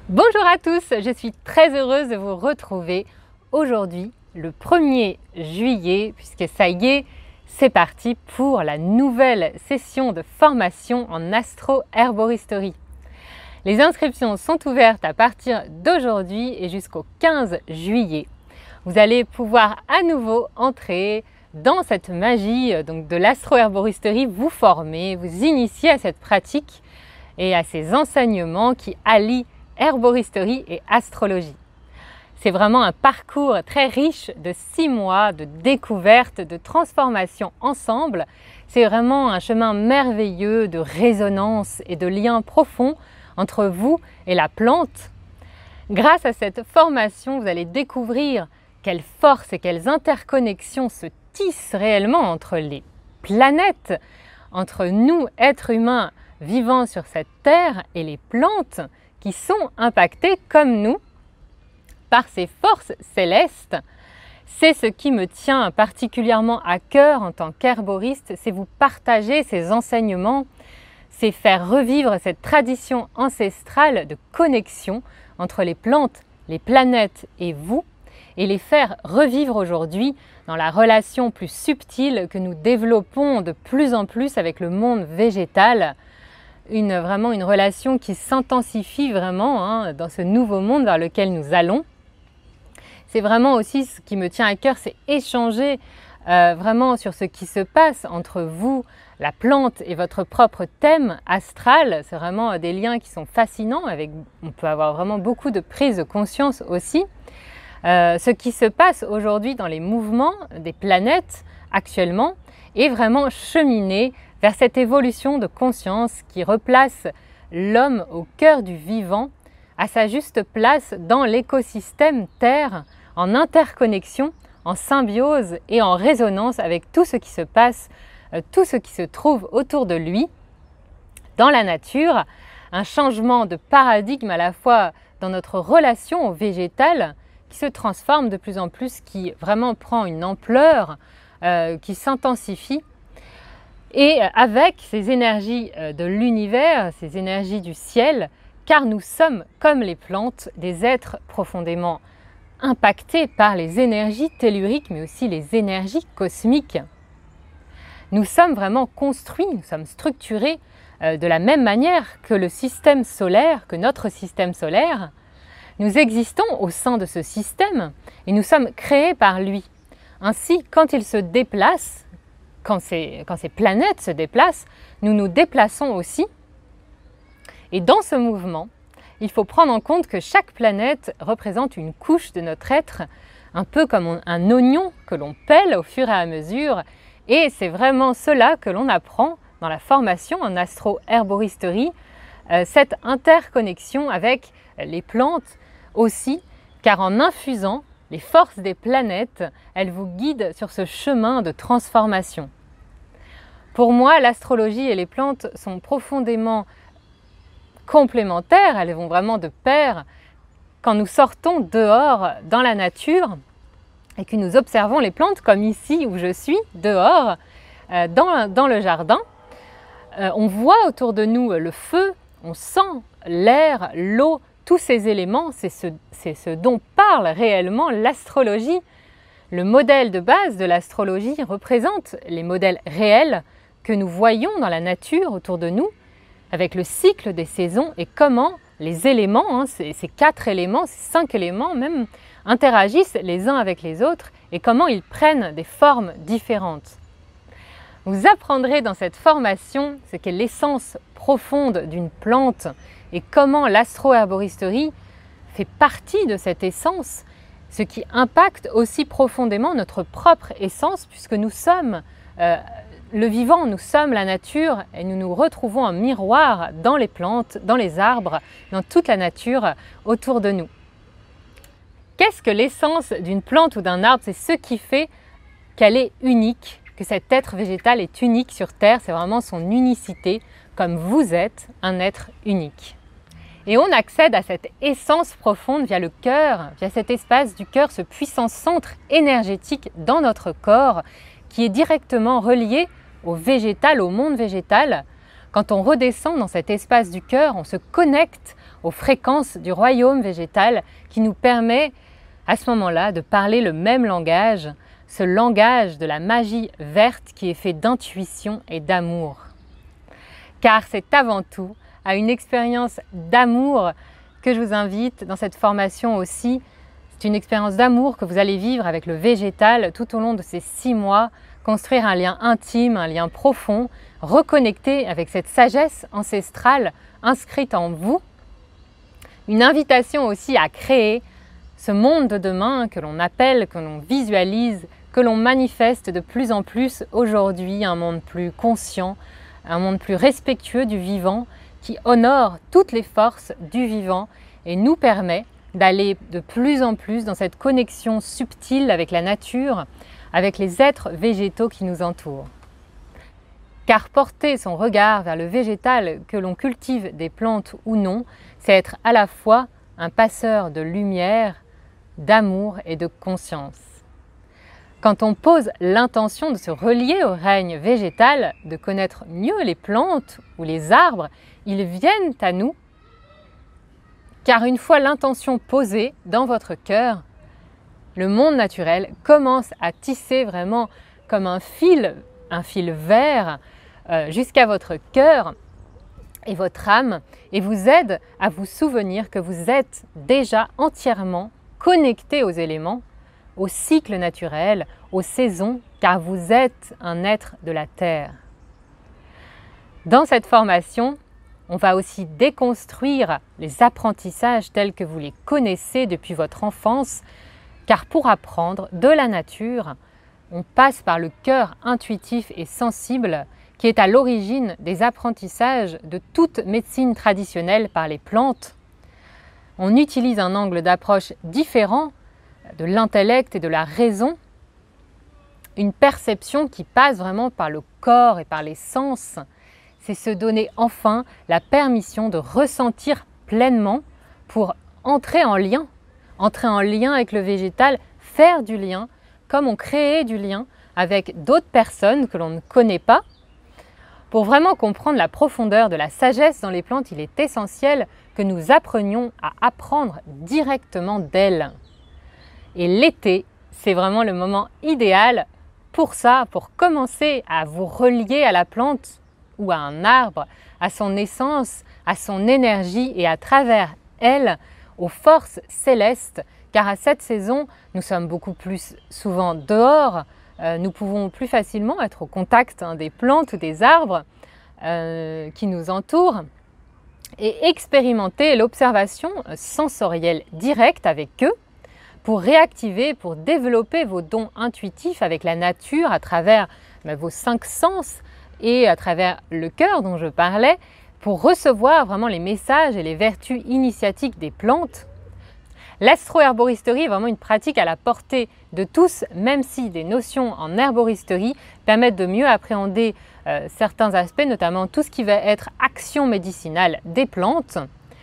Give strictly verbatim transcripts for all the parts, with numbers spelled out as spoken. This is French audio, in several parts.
Bonjour à tous, je suis très heureuse de vous retrouver aujourd'hui, le premier juillet, puisque ça y est, c'est parti pour la nouvelle session de formation en astro-herboristerie. Les inscriptions sont ouvertes à partir d'aujourd'hui et jusqu'au quinze juillet. Vous allez pouvoir à nouveau entrer dans cette magie donc de l'astro-herboristerie, vous former, vous initier à cette pratique et à ces enseignements qui allient herboristerie et astrologie. C'est vraiment un parcours très riche de six mois de découverte, de transformation ensemble. C'est vraiment un chemin merveilleux de résonance et de lien profond entre vous et la plante. Grâce à cette formation, vous allez découvrir quelles forces et quelles interconnexions se tissent réellement entre les planètes, entre nous, êtres humains vivant sur cette terre, et les plantes qui sont impactées comme nous par ces forces célestes. C'est ce qui me tient particulièrement à cœur en tant qu'herboriste, c'est vous partager ces enseignements, c'est faire revivre cette tradition ancestrale de connexion entre les plantes, les planètes et vous, et les faire revivre aujourd'hui dans la relation plus subtile que nous développons de plus en plus avec le monde végétal. Une, vraiment une relation qui s'intensifie vraiment hein, dans ce nouveau monde vers lequel nous allons. C'est vraiment aussi ce qui me tient à cœur, c'est échanger euh, vraiment sur ce qui se passe entre vous, la plante et votre propre thème astral. C'est vraiment des liens qui sont fascinants, avec, on peut avoir vraiment beaucoup de prise de conscience aussi. Euh, ce qui se passe aujourd'hui dans les mouvements des planètes actuellement est vraiment cheminer vers cette évolution de conscience qui replace l'homme au cœur du vivant, à sa juste place dans l'écosystème Terre, en interconnexion, en symbiose et en résonance avec tout ce qui se passe, tout ce qui se trouve autour de lui, dans la nature, un changement de paradigme à la fois dans notre relation au végétal, qui se transforme de plus en plus, qui vraiment prend une ampleur, euh, qui s'intensifie, et avec ces énergies de l'univers, ces énergies du ciel, car nous sommes, comme les plantes, des êtres profondément impactés par les énergies telluriques, mais aussi les énergies cosmiques. Nous sommes vraiment construits, nous sommes structurés euh, de la même manière que le système solaire, que notre système solaire. Nous existons au sein de ce système et nous sommes créés par lui. Ainsi, quand il se déplace, Quand ces, quand ces planètes se déplacent, nous nous déplaçons aussi. Et dans ce mouvement, il faut prendre en compte que chaque planète représente une couche de notre être, un peu comme un oignon que l'on pèle au fur et à mesure. Et c'est vraiment cela que l'on apprend dans la formation en astro-herboristerie, euh, cette interconnexion avec les plantes aussi, car en infusant les forces des planètes, elles vous guident sur ce chemin de transformation. Pour moi, l'astrologie et les plantes sont profondément complémentaires, elles vont vraiment de pair. Quand nous sortons dehors dans la nature et que nous observons les plantes, comme ici où je suis, dehors, euh, dans, dans le jardin, euh, on voit autour de nous le feu, on sent l'air, l'eau, tous ces éléments, c'est ce, c'est ce dont parle réellement l'astrologie. Le modèle de base de l'astrologie représente les modèles réels que nous voyons dans la nature autour de nous, avec le cycle des saisons et comment les éléments, hein, ces, ces quatre éléments, ces cinq éléments même, interagissent les uns avec les autres et comment ils prennent des formes différentes. Vous apprendrez dans cette formation ce qu'est l'essence profonde d'une plante et comment l'astro-herboristerie fait partie de cette essence, ce qui impacte aussi profondément notre propre essence, puisque nous sommes euh, le vivant, nous sommes la nature et nous nous retrouvons en miroir dans les plantes, dans les arbres, dans toute la nature autour de nous. Qu'est-ce que l'essence d'une plante ou d'un arbre? C'est ce qui fait qu'elle est unique, que cet être végétal est unique sur Terre, c'est vraiment son unicité, comme vous êtes un être unique. Et on accède à cette essence profonde via le cœur, via cet espace du cœur, ce puissant centre énergétique dans notre corps qui est directement relié au végétal, au monde végétal. Quand on redescend dans cet espace du cœur, on se connecte aux fréquences du royaume végétal qui nous permet à ce moment-là de parler le même langage, ce langage de la magie verte qui est fait d'intuition et d'amour. Car c'est avant tout à une expérience d'amour que je vous invite dans cette formation aussi. C'est une expérience d'amour que vous allez vivre avec le végétal tout au long de ces six mois, construire un lien intime, un lien profond, reconnecter avec cette sagesse ancestrale inscrite en vous. Une invitation aussi à créer ce monde de demain que l'on appelle, que l'on visualise, que l'on manifeste de plus en plus aujourd'hui, un monde plus conscient, un monde plus respectueux du vivant, qui honore toutes les forces du vivant et nous permet d'aller de plus en plus dans cette connexion subtile avec la nature, avec les êtres végétaux qui nous entourent. Car porter son regard vers le végétal, que l'on cultive des plantes ou non, c'est être à la fois un passeur de lumière, d'amour et de conscience. Quand on pose l'intention de se relier au règne végétal, de connaître mieux les plantes ou les arbres, ils viennent à nous. Car une fois l'intention posée dans votre cœur, le monde naturel commence à tisser vraiment comme un fil, un fil vert euh, jusqu'à votre cœur et votre âme et vous aide à vous souvenir que vous êtes déjà entièrement connecté aux éléments, au cycle naturel, aux saisons, car vous êtes un être de la Terre. Dans cette formation, on va aussi déconstruire les apprentissages tels que vous les connaissez depuis votre enfance, car pour apprendre de la nature, on passe par le cœur intuitif et sensible qui est à l'origine des apprentissages de toute médecine traditionnelle par les plantes. On utilise un angle d'approche différent de l'intellect et de la raison, une perception qui passe vraiment par le corps et par les sens. C'est se donner enfin la permission de ressentir pleinement pour entrer en lien, entrer en lien avec le végétal, faire du lien, comme on crée du lien avec d'autres personnes que l'on ne connaît pas. Pour vraiment comprendre la profondeur de la sagesse dans les plantes, il est essentiel que nous apprenions à apprendre directement d'elles. Et l'été, c'est vraiment le moment idéal pour ça, pour commencer à vous relier à la plante ou à un arbre, à son essence, à son énergie et à travers elle, aux forces célestes, car à cette saison, nous sommes beaucoup plus souvent dehors, euh, nous pouvons plus facilement être au contact hein, des plantes ou des arbres euh, qui nous entourent et expérimenter l'observation sensorielle directe avec eux, pour réactiver, pour développer vos dons intuitifs avec la nature à travers ben, vos cinq sens et à travers le cœur dont je parlais, pour recevoir vraiment les messages et les vertus initiatiques des plantes. L'astro-herboristerie est vraiment une pratique à la portée de tous, même si des notions en herboristerie permettent de mieux appréhender euh, certains aspects, notamment tout ce qui va être action médicinale des plantes.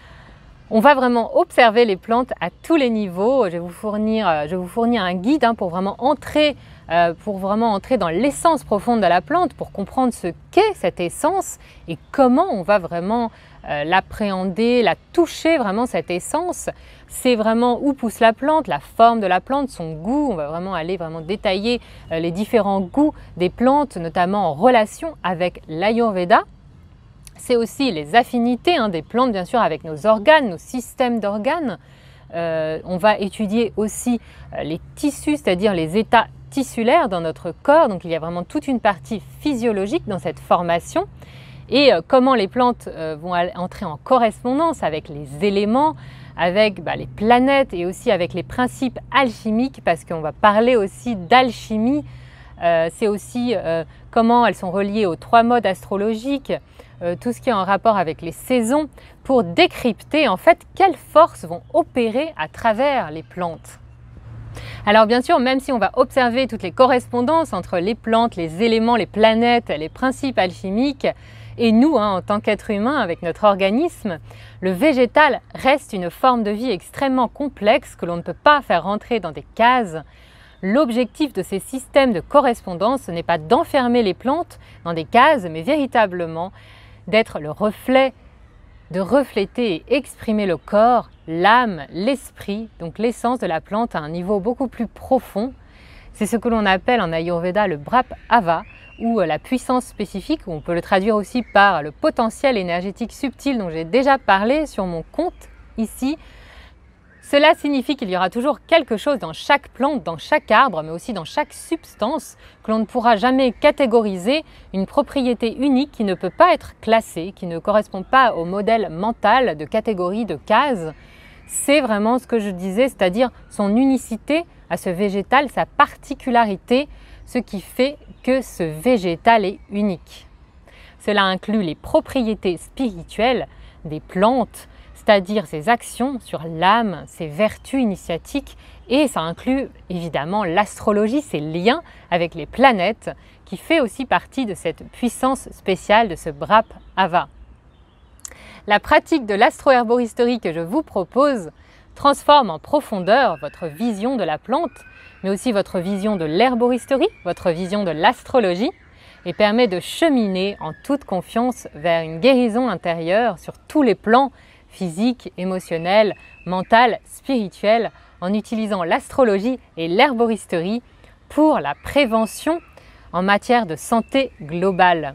On va vraiment observer les plantes à tous les niveaux. Je vais vous fournir, je vais vous fournir un guide hein, pour, vraiment entrer, euh, pour vraiment entrer dans l'essence profonde de la plante, pour comprendre ce qu'est cette essence et comment on va vraiment euh, l'appréhender, la toucher, vraiment cette essence. C'est vraiment où pousse la plante, la forme de la plante, son goût. On va vraiment aller vraiment détailler euh, les différents goûts des plantes, notamment en relation avec l'Ayurveda. C'est aussi les affinités hein, des plantes, bien sûr, avec nos organes, nos systèmes d'organes. Euh, on va étudier aussi euh, les tissus, c'est-à-dire les états tissulaires dans notre corps. Donc, il y a vraiment toute une partie physiologique dans cette formation. Et euh, comment les plantes euh, vont entrer en correspondance avec les éléments, avec bah, les planètes et aussi avec les principes alchimiques, parce qu'on va parler aussi d'alchimie. Euh, c'est aussi euh, comment elles sont reliées aux trois modes astrologiques, euh, tout ce qui est en rapport avec les saisons, pour décrypter en fait quelles forces vont opérer à travers les plantes. Alors bien sûr, même si on va observer toutes les correspondances entre les plantes, les éléments, les planètes, les principes alchimiques, et nous, hein, en tant qu'êtres humains, avec notre organisme, le végétal reste une forme de vie extrêmement complexe que l'on ne peut pas faire rentrer dans des cases. L'objectif de ces systèmes de correspondance, ce n'est pas d'enfermer les plantes dans des cases, mais véritablement d'être le reflet de refléter et exprimer le corps, l'âme, l'esprit, donc l'essence de la plante à un niveau beaucoup plus profond. C'est ce que l'on appelle en Ayurveda le Brahava, ou la puissance spécifique, ou on peut le traduire aussi par le potentiel énergétique subtil dont j'ai déjà parlé sur mon compte ici. Cela signifie qu'il y aura toujours quelque chose dans chaque plante, dans chaque arbre, mais aussi dans chaque substance que l'on ne pourra jamais catégoriser, une propriété unique qui ne peut pas être classée, qui ne correspond pas au modèle mental de catégorie de cases. C'est vraiment ce que je disais, c'est-à-dire son unicité à ce végétal, sa particularité, ce qui fait que ce végétal est unique. Cela inclut les propriétés spirituelles des plantes, c'est-à-dire ses actions sur l'âme, ses vertus initiatiques, et ça inclut évidemment l'astrologie, ses liens avec les planètes, qui fait aussi partie de cette puissance spéciale de ce Brahava. La pratique de l'astro-herboristerie que je vous propose transforme en profondeur votre vision de la plante, mais aussi votre vision de l'herboristerie, votre vision de l'astrologie, et permet de cheminer en toute confiance vers une guérison intérieure sur tous les plans, physique, émotionnel, mental, spirituel, en utilisant l'astrologie et l'herboristerie pour la prévention en matière de santé globale.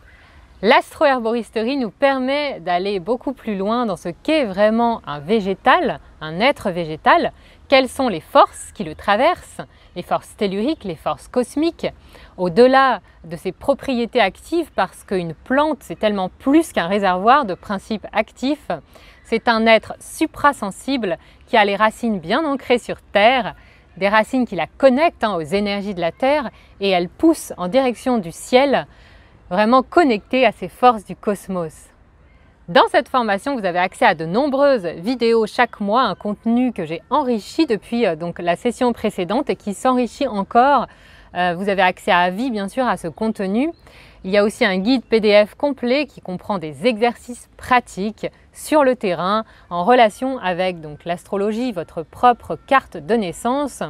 L'astro-herboristerie nous permet d'aller beaucoup plus loin dans ce qu'est vraiment un végétal, un être végétal, quelles sont les forces qui le traversent, les forces telluriques, les forces cosmiques, au-delà de ses propriétés actives, parce qu'une plante, c'est tellement plus qu'un réservoir de principes actifs. C'est un être suprasensible qui a les racines bien ancrées sur Terre, des racines qui la connectent hein, aux énergies de la Terre, et elle pousse en direction du ciel, vraiment connectée à ces forces du cosmos. Dans cette formation, vous avez accès à de nombreuses vidéos chaque mois, un contenu que j'ai enrichi depuis euh, donc, la session précédente et qui s'enrichit encore. Euh, vous avez accès à vie, bien sûr, à ce contenu. Il y a aussi un guide P D F complet qui comprend des exercices pratiques sur le terrain en relation avec donc l'astrologie, votre propre carte de naissance,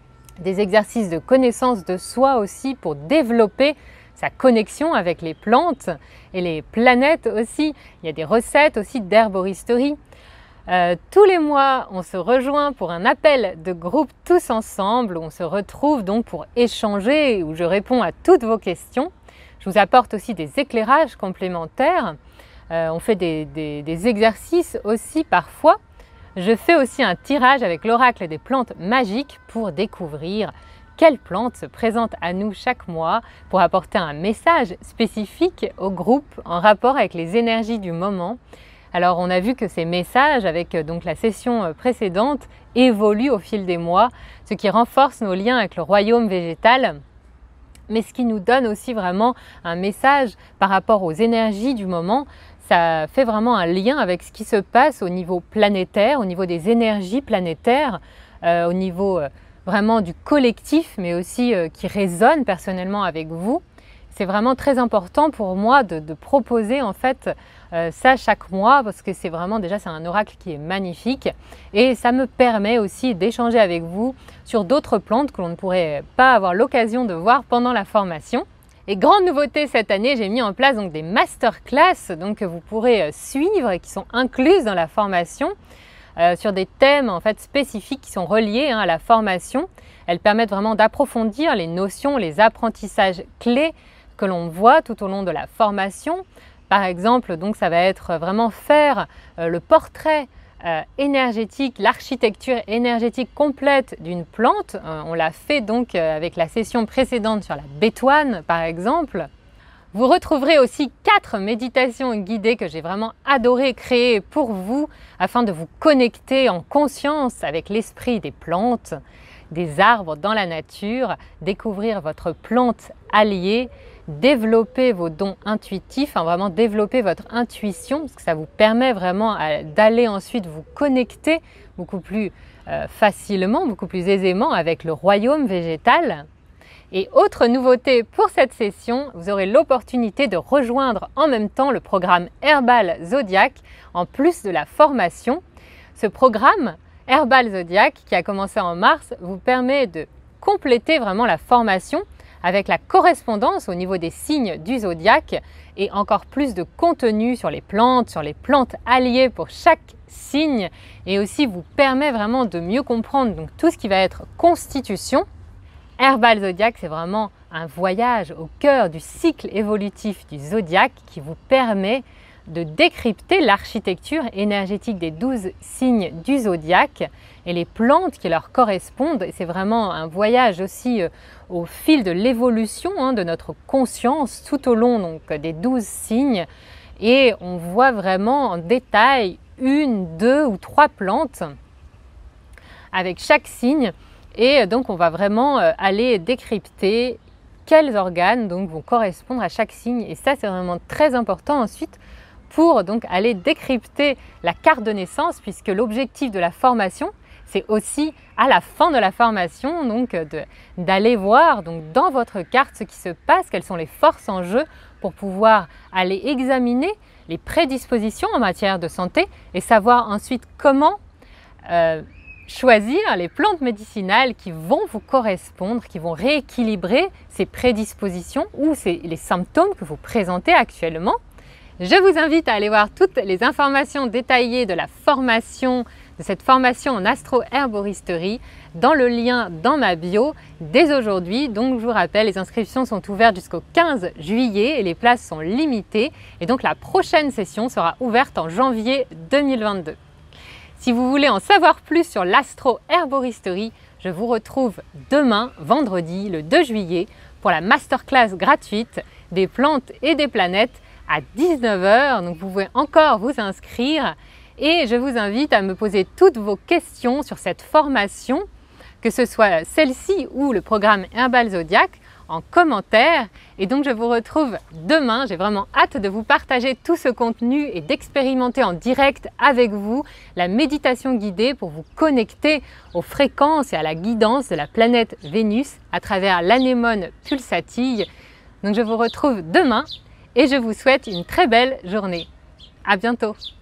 des exercices de connaissance de soi aussi pour développer sa connexion avec les plantes et les planètes aussi. Il y a des recettes aussi d'herboristerie. Euh, tous les mois, on se rejoint pour un appel de groupe tous ensemble. On se retrouve donc pour échanger où je réponds à toutes vos questions. Je vous apporte aussi des éclairages complémentaires. Euh, on fait des, des, des exercices aussi parfois. Je fais aussi un tirage avec l'oracle des plantes magiques pour découvrir quelles plantes se présentent à nous chaque mois pour apporter un message spécifique au groupe en rapport avec les énergies du moment. Alors on a vu que ces messages avec donc la session précédente évoluent au fil des mois, ce qui renforce nos liens avec le royaume végétal, mais ce qui nous donne aussi vraiment un message par rapport aux énergies du moment. Ça fait vraiment un lien avec ce qui se passe au niveau planétaire, au niveau des énergies planétaires, euh, au niveau euh, vraiment du collectif, mais aussi euh, qui résonne personnellement avec vous. C'est vraiment très important pour moi de, de proposer en fait euh, ça chaque mois parce que c'est vraiment déjà c'est un oracle qui est magnifique et ça me permet aussi d'échanger avec vous sur d'autres plantes que l'on ne pourrait pas avoir l'occasion de voir pendant la formation. Et grande nouveauté cette année, j'ai mis en place donc des masterclass donc, que vous pourrez suivre et qui sont incluses dans la formation euh, sur des thèmes en fait spécifiques qui sont reliés hein, à la formation. Elles permettent vraiment d'approfondir les notions, les apprentissages clés que l'on voit tout au long de la formation. Par exemple, donc ça va être vraiment faire euh, le portrait euh, énergétique, l'architecture énergétique complète d'une plante. Euh, on l'a fait donc euh, avec la session précédente sur la bétoine par exemple. Vous retrouverez aussi quatre méditations guidées que j'ai vraiment adoré créer pour vous afin de vous connecter en conscience avec l'esprit des plantes, des arbres dans la nature, découvrir votre plante alliée, développer vos dons intuitifs, hein, vraiment développer votre intuition parce que ça vous permet vraiment d'aller ensuite vous connecter beaucoup plus euh, facilement, beaucoup plus aisément avec le royaume végétal. Et autre nouveauté pour cette session, vous aurez l'opportunité de rejoindre en même temps le programme Herbal Zodiac en plus de la formation. Ce programme Herbal Zodiac qui a commencé en mars vous permet de compléter vraiment la formation avec la correspondance au niveau des signes du zodiaque et encore plus de contenu sur les plantes, sur les plantes alliées pour chaque signe et aussi vous permet vraiment de mieux comprendre donc, tout ce qui va être constitution. Herbal Zodiac, c'est vraiment un voyage au cœur du cycle évolutif du zodiaque qui vous permet de décrypter l'architecture énergétique des douze signes du zodiaque et les plantes qui leur correspondent. C'est vraiment un voyage aussi euh, au fil de l'évolution hein, de notre conscience tout au long donc, des douze signes et on voit vraiment en détail une, deux ou trois plantes avec chaque signe et donc on va vraiment euh, aller décrypter quels organes donc, vont correspondre à chaque signe et ça c'est vraiment très important ensuite pour donc aller décrypter la carte de naissance puisque l'objectif de la formation c'est aussi à la fin de la formation donc d'aller voir donc dans votre carte ce qui se passe, quelles sont les forces en jeu pour pouvoir aller examiner les prédispositions en matière de santé et savoir ensuite comment euh, choisir les plantes médicinales qui vont vous correspondre, qui vont rééquilibrer ces prédispositions ou ces, les symptômes que vous présentez actuellement. Je vous invite à aller voir toutes les informations détaillées de la formation, de cette formation en astro-herboristerie dans le lien dans ma bio dès aujourd'hui. Donc je vous rappelle, les inscriptions sont ouvertes jusqu'au quinze juillet et les places sont limitées. Et donc la prochaine session sera ouverte en janvier deux mille vingt-deux. Si vous voulez en savoir plus sur l'astro-herboristerie, je vous retrouve demain, vendredi, le deux juillet, pour la masterclass gratuite des plantes et des planètes à dix-neuf heures, donc vous pouvez encore vous inscrire et je vous invite à me poser toutes vos questions sur cette formation, que ce soit celle-ci ou le programme Herbal Zodiac en commentaire et donc je vous retrouve demain, j'ai vraiment hâte de vous partager tout ce contenu et d'expérimenter en direct avec vous la méditation guidée pour vous connecter aux fréquences et à la guidance de la planète Vénus à travers l'anémone pulsatille. Donc je vous retrouve demain et je vous souhaite une très belle journée. À bientôt!